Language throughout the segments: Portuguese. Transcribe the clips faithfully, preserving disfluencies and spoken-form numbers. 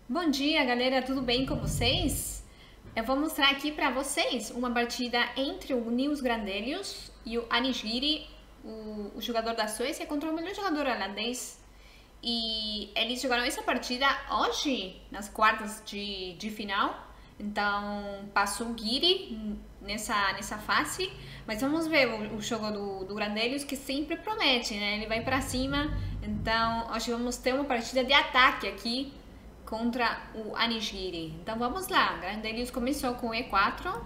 Bom dia, galera, tudo bem com vocês? Eu vou mostrar aqui para vocês uma partida entre o Nils Grandelius e o Anishgiri, o, o jogador da Suécia, contra o melhor jogador holandês. E eles jogaram essa partida hoje, nas quartas de, de final. Então, passou o Giri nessa, nessa fase. Mas vamos ver o, o jogo do, do Grandelius, que sempre promete, né? Ele vai para cima. Então, hoje vamos ter uma partida de ataque aqui contra o Anishgiri. Então vamos lá, Grandelius começou com E quatro,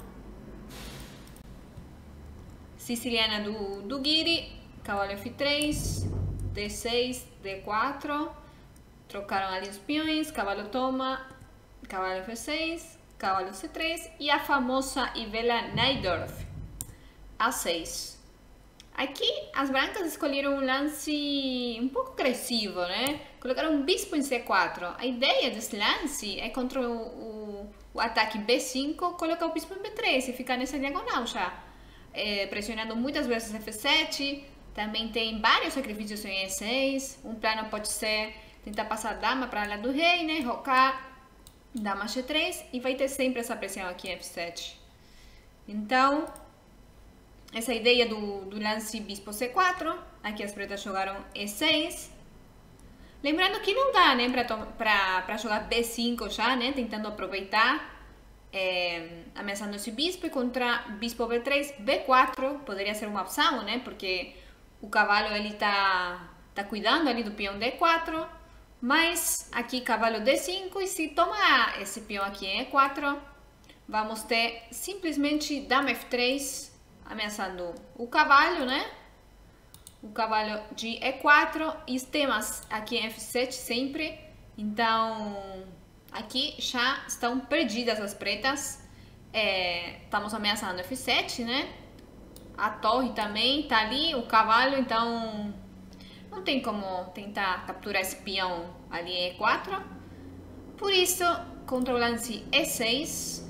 siciliana do, do Giri, cavalo F três, D seis, D quatro, trocaram ali os peões, cavalo toma, cavalo F seis, cavalo C três e a famosa Ivela Najdorf, A seis. Aqui as brancas escolheram um lance um pouco agressivo, né? Colocaram um bispo em C quatro. A ideia desse lance é contra o, o, o ataque B cinco, colocar o bispo em B três e ficar nessa diagonal já. É, pressionando muitas vezes F sete. Também tem vários sacrifícios em E seis. Um plano pode ser tentar passar a dama para lá do rei, né? Rocar, dama G três e vai ter sempre essa pressão aqui em F sete. Então, essa ideia do, do lance bispo C quatro, aqui as pretas jogaram E seis. Lembrando que não dá, né, para jogar B cinco já, né, tentando aproveitar, é, ameaçando esse bispo, e contra bispo B três, B quatro poderia ser uma opção, né, porque o cavalo ele tá, tá cuidando ali do peão D quatro, mas aqui cavalo D cinco, e se tomar esse peão aqui em E quatro, vamos ter simplesmente dama F três, ameaçando o cavalo, né? O cavalo de E quatro e os temas aqui em F sete sempre. Então, aqui já estão perdidas as pretas. É, estamos ameaçando F sete, né? A torre também tá ali, o cavalo, então não tem como tentar capturar esse peão ali em E quatro. Por isso, contra o lance E seis,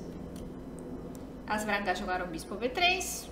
as brancas jogaram bispo B três.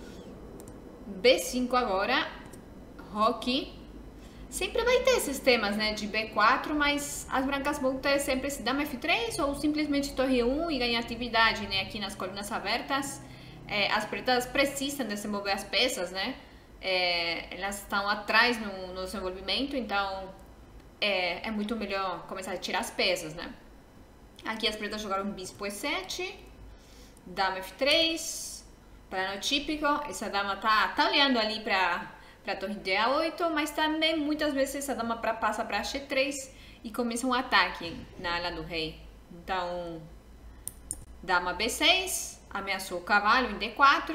B cinco agora, roque. Sempre vai ter esses temas, né, de B quatro, mas as brancas vão ter sempre esse dama F três ou simplesmente torre um e ganhar atividade, né, aqui nas colunas abertas. É, as pretas precisam desenvolver as peças, né, é, elas estão atrás no, no desenvolvimento, então é, é muito melhor começar a tirar as peças, né. Aqui as pretas jogaram bispo E sete, dama F três, plano típico. Essa dama tá, tá olhando ali para a torre de A oito, mas também muitas vezes essa dama pra, passa para G três e começa um ataque na ala do rei. Então, dama B seis, ameaçou o cavalo em D quatro,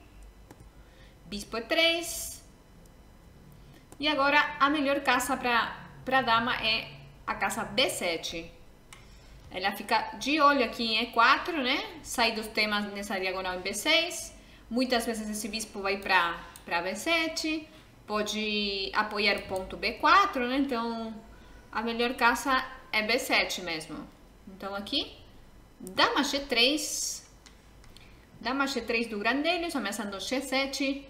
bispo E três, e agora a melhor caça para a dama é a caça B sete. Ela fica de olho aqui em E quatro, né? Sai dos temas nessa diagonal em B seis. Muitas vezes esse bispo vai para B sete. Pode apoiar o ponto B quatro, né? Então, a melhor caça é B sete mesmo. Então, aqui, dama G três. Dama G três do Grandelius, ameaçando G sete.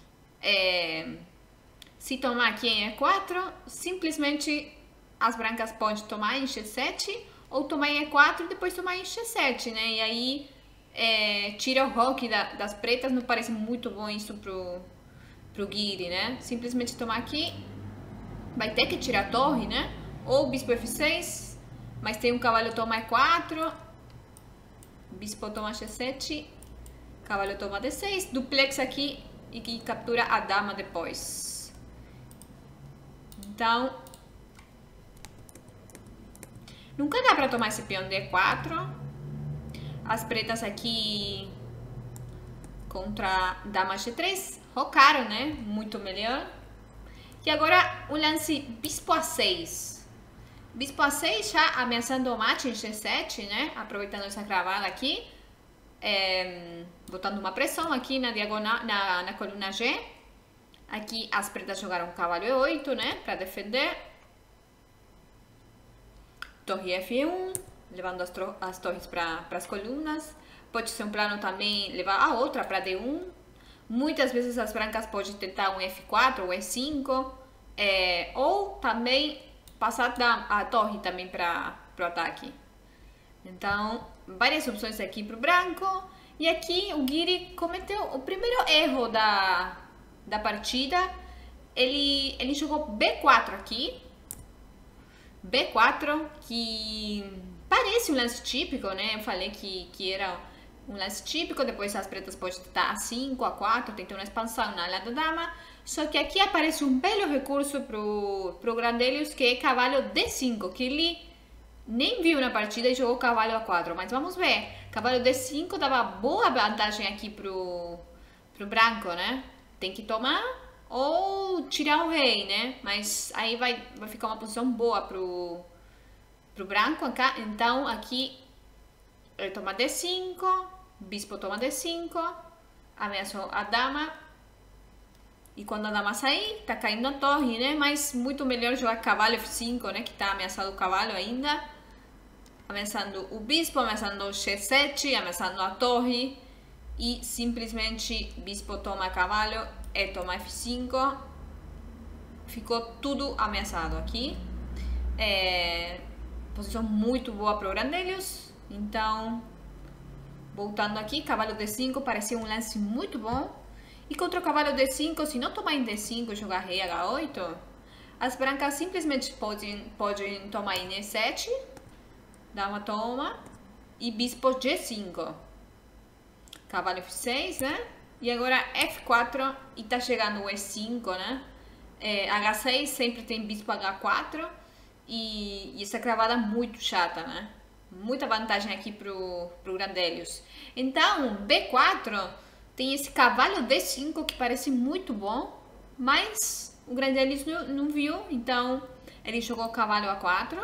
É, se tomar aqui em E quatro, simplesmente as brancas podem tomar em G sete ou tomar em E quatro e depois tomar em G sete, né? E aí é, tira o roque da, das pretas. Não parece muito bom isso pro, pro Giri, né? Simplesmente tomar aqui, vai ter que tirar a torre, né? Ou bispo F seis, mas tem um cavalo toma E quatro, bispo toma G sete, cavalo toma D seis, duplex aqui e que captura a dama depois. Então, nunca dá para tomar esse peão de E quatro. As pretas aqui contra dama G três rocaram, né? Muito melhor. E agora o lance bispo A seis. Bispo A seis já ameaçando o mate em G sete, né? Aproveitando essa cravada aqui. É, botando uma pressão aqui na diagonal, na, na coluna G. Aqui as pretas jogaram cavalo E oito, né? Para defender. Torre F um, levando as, as torres para as colunas. Pode ser um plano também levar a outra para D um. Muitas vezes as brancas podem tentar um F quatro ou E cinco. É, ou também passar da, a torre também para pro ataque. Então, várias opções aqui pro branco. E aqui o Guiri cometeu o primeiro erro da, da partida. Ele, ele jogou B quatro aqui. B quatro, que parece um lance típico, né? Eu falei que, que era um lance típico. Depois as pretas podem estar a cinco, a quatro, tentar uma expansão na ala da dama. Só que aqui aparece um belo recurso pro, pro Grandelius, que é cavalo D cinco, que ele nem viu na partida e jogou cavalo A quatro. Mas vamos ver, cavalo D cinco dava boa vantagem aqui pro, pro branco, né? Tem que tomar ou tirar o rei, né? Mas aí vai, vai ficar uma posição boa pro, pro branco. Então aqui ele toma D cinco, bispo toma D cinco, ameaçou a dama. E quando a dama sair, tá caindo a torre, né? Mas muito melhor jogar cavalo F cinco, né? Que tá ameaçado o cavalo ainda. Ameaçando o bispo, ameaçando o G sete, ameaçando a torre. E simplesmente bispo toma cavalo e toma F cinco. Ficou tudo ameaçado aqui. É... Posição muito boa para o Grandelius. Então, voltando aqui, cavalo D cinco parecia um lance muito bom. E contra o cavalo D cinco, se não tomar em D cinco e jogar rei H oito, as brancas simplesmente podem, podem tomar em E sete, dama toma, e bispo G cinco. Cavalo F seis, né? E agora F quatro, e tá chegando o E cinco, né? É, H seis sempre tem bispo H quatro, e, e essa cravada muito chata, né? Muita vantagem aqui pro, pro Grandelius. Então, B quatro... tem esse cavalo D cinco que parece muito bom, mas o Grandelius não, não viu, então ele jogou o cavalo A quatro,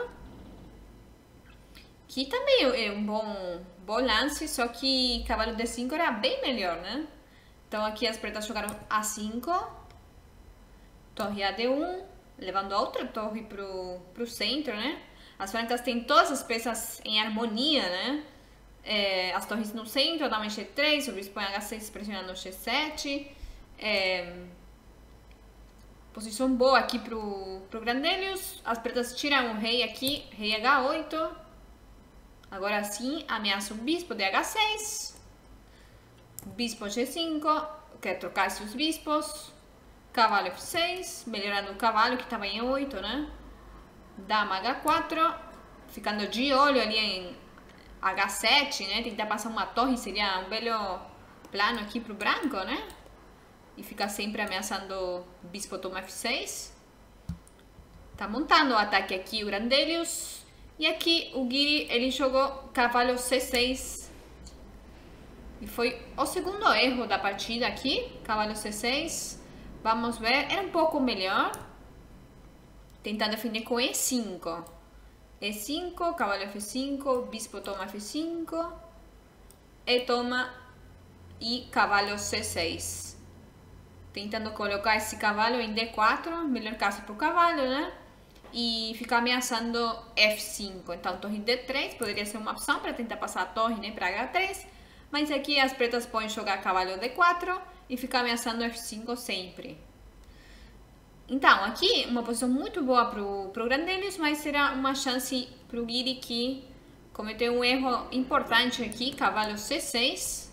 que também é um bom, bom lance, só que cavalo D cinco era bem melhor, né? Então aqui as pretas jogaram A cinco, torre A D um, levando a outra torre pro, pro centro, né? As brancas têm todas as peças em harmonia, né? É, as torres no centro, a dama em G três, o bispo em H seis pressionando o G sete. É, posição boa aqui pro, pro Grandelius. As pretas tiram o rei aqui, rei H oito. Agora sim, ameaça o bispo de H seis. Bispo G cinco, quer trocar esses bispos. Cavalo F seis, melhorando o cavalo que estava em E oito, né? Dama H quatro, ficando de olho ali em H sete, né? Tentar passar uma torre seria um belo plano aqui pro branco, né? E ficar sempre ameaçando bispo toma F seis. Tá montando o ataque aqui o Grandelius. E aqui o Guiri, ele jogou cavalo C seis. E foi o segundo erro da partida aqui. Cavalo C seis. Vamos ver, era um pouco melhor. Tentar defender com E cinco. E cinco, cavalo F cinco, bispo toma F cinco, e toma e cavalo C seis. Tentando colocar esse cavalo em D quatro, melhor caso para o cavalo, né? E ficar ameaçando F cinco. Então, torre D três poderia ser uma opção para tentar passar a torre, né, para H três. Mas aqui as pretas podem jogar cavalo D quatro e ficar ameaçando F cinco sempre. Então, aqui uma posição muito boa pro, pro Grandelius, mas será uma chance pro Guiri que cometeu um erro importante aqui, cavalo C seis.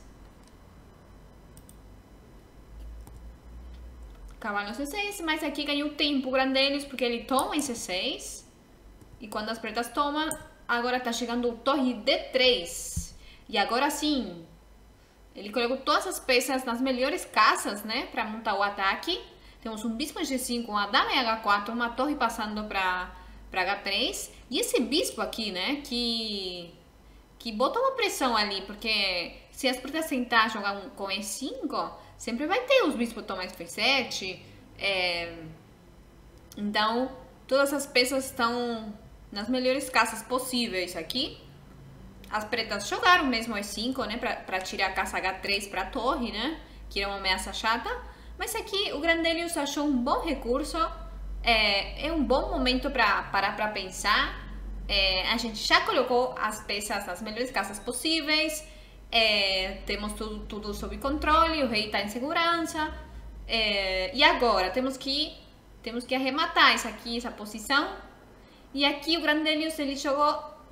Cavalo C seis, mas aqui ganhou tempo o Grandelius porque ele toma em C seis. E quando as pretas tomam, agora tá chegando o torre D três. E agora sim, ele colocou todas as peças nas melhores casas, né, para montar o ataque. Temos um bispo em G cinco, uma dama em H quatro, uma torre passando para H três. E esse bispo aqui, né, que, que bota uma pressão ali, porque se as pretas tentar jogar um, com E cinco, sempre vai ter os bispos tomar F sete. É... Então, todas as peças estão nas melhores casas possíveis aqui. As pretas jogaram mesmo E cinco, né, para tirar a casa H três para a torre, né, que era uma ameaça chata. Mas aqui o Grandelius achou um bom recurso, é, é um bom momento para parar para pensar. É, a gente já colocou as peças nas melhores casas possíveis, é, temos tudo, tudo sob controle, o rei está em segurança. É, e agora temos que, temos que arrematar essa aqui, essa posição. E aqui o Grandelius ele jogou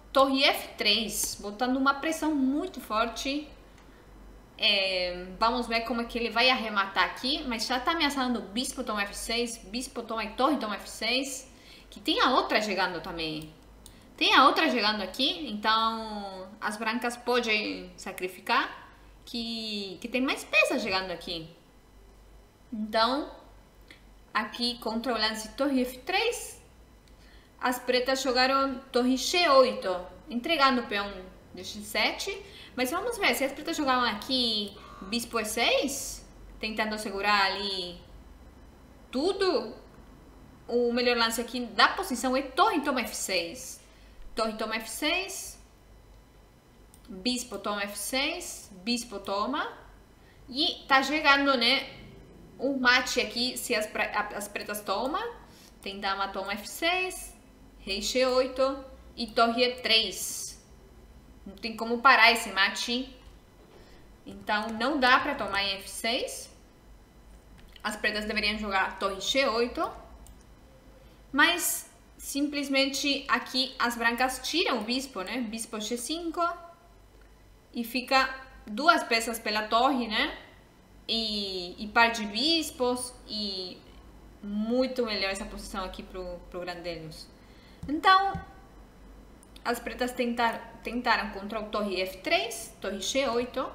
torre F três, botando uma pressão muito forte. É, vamos ver como é que ele vai arrematar aqui, mas já tá ameaçando bispo toma F seis, bispo toma e torre toma F seis, que tem a outra chegando também. Tem a outra chegando aqui, então as brancas podem sacrificar, que, que tem mais peças chegando aqui. Então, aqui contra o lance torre F três, as pretas jogaram torre G oito, entregando o peão de G sete. Mas vamos ver, se as pretas jogaram aqui bispo E seis, tentando segurar ali tudo, o melhor lance aqui da posição é torre toma F seis. Torre toma F seis, bispo toma F seis, bispo toma, e tá chegando, né, um mate aqui se as, as pretas tomam. Tem dama toma F seis, rei G oito e torre E três. Não tem como parar esse mate. Então não dá para tomar em F seis. As pretas deveriam jogar torre G oito. Mas simplesmente aqui as brancas tiram o bispo, né? Bispo G cinco. E fica duas peças pela torre, né? E, e par de bispos. E muito melhor essa posição aqui pro, pro Grandelius. Então, as pretas tentar, tentaram contra o torre F três, torre G oito.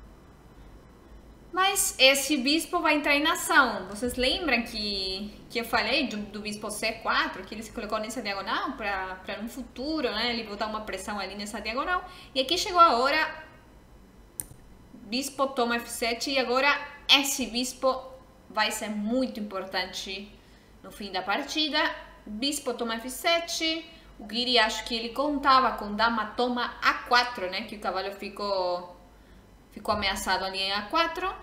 Mas esse bispo vai entrar em ação. Vocês lembram que, que eu falei do, do bispo C quatro, que ele se colocou nessa diagonal para no futuro, né, ele botar uma pressão ali nessa diagonal. E aqui chegou a hora, bispo toma F sete, e agora esse bispo vai ser muito importante no fim da partida. Bispo toma F sete, o Guiri acho que ele contava com dama toma A quatro, né, que o cavalo ficou... Ficou ameaçado ali em A quatro.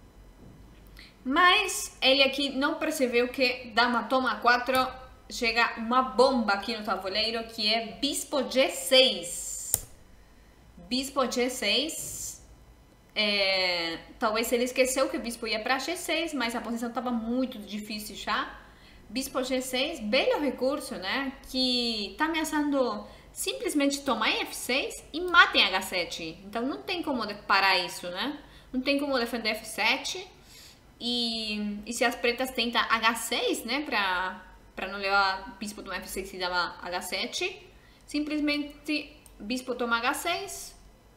Mas ele aqui não percebeu que dama toma A quatro, chega uma bomba aqui no tabuleiro, que é bispo G seis. Bispo G seis. É, talvez ele esqueceu que o bispo ia para G seis, mas a posição estava muito difícil já. Bispo G seis, belo recurso, né? Que está ameaçando... simplesmente tomar em F seis e matem H sete. Então não tem como parar isso, né? Não tem como defender F sete. E, e se as pretas tentam H seis, né? Pra, pra não levar bispo toma F seis e dama H sete. Simplesmente bispo toma H seis.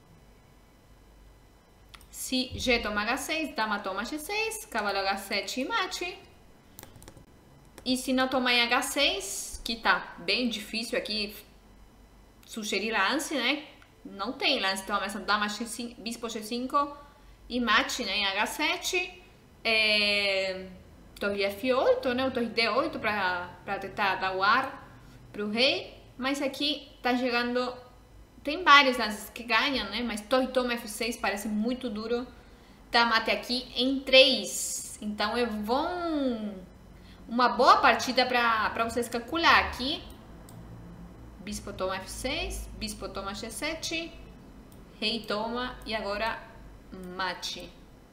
Se G toma H seis, dama toma G seis, cavalo H sete e mate. E se não tomar em H seis, que tá bem difícil aqui sugerir lance, né? Não tem lance, então começa dama G cinco, bispo G cinco e mate, né, em H sete. É, torre F oito, né, o torre D oito para tentar dar o ar pro rei. Mas aqui tá chegando, tem vários lances que ganham, né? Mas torre toma F seis parece muito duro. Tá mate aqui em três. Então é bom, uma boa partida para vocês calcular aqui. Bispo toma F seis, bispo toma G sete, rei toma e agora mate.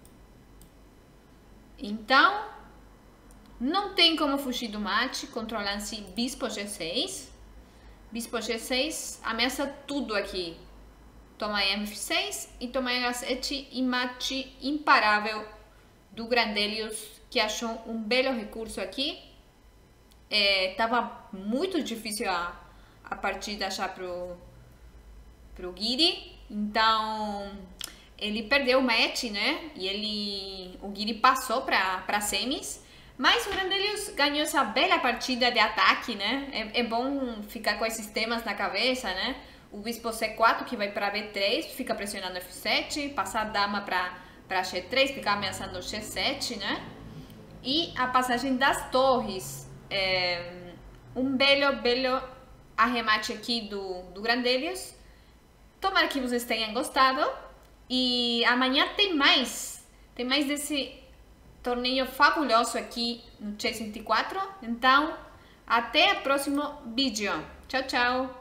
Então, não tem como fugir do mate contra o lance bispo G seis. Bispo G seis ameaça tudo aqui. Toma em F seis e toma em H sete e mate imparável do Grandelius, que achou um belo recurso aqui. É, tava muito difícil a a partida já pro, pro Guiri, então ele perdeu o match, né, e ele, o Guiri passou para para semis, mas o Grandelius ganhou essa bela partida de ataque, né, é, é bom ficar com esses temas na cabeça, né, o bispo C quatro que vai para B três, fica pressionando F sete, passar a dama para para G três, ficar ameaçando G sete, né, e a passagem das torres, é, um belo, belo arremate aqui do, do Grandelius. Tomara que vocês tenham gostado. E amanhã tem mais. Tem mais desse torneio fabuloso aqui no Chess vinte e quatro. Então, até o próximo vídeo. Tchau, tchau.